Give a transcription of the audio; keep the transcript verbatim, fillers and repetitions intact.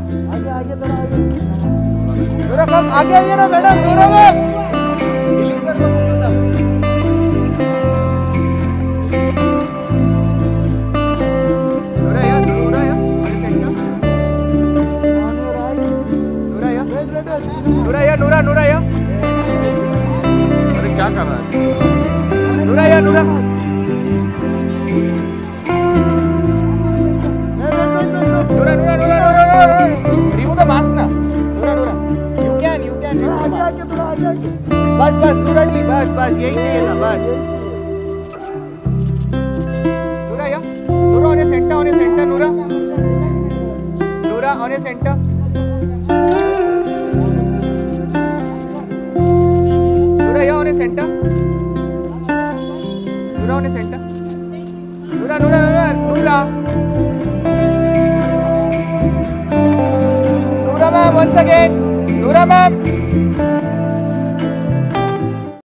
आगे आगे थोड़ा आगे। नूरा कम आगे आइए ना मैडम। नूरा मैम नूरा या नूरा या नूरा या नूरा या नूरा नूरा या अरे क्या कर रहा है? नूरा या नूरा Nura, Nura, Nura, Nura, Nura, remove the mask ना. Nura, Nura, you can, you can remove the mask. आगे थोड़ा आगे आगे. बस बस नूरा जी बस बस यही चाहिए था बस. Nura या Nura on a center on a center Nura. Nura on a center. Nura या on a center. Nura on a center. Nura, Nura, Nura, Nura. Nura ma'am, once again. Nura ma'am.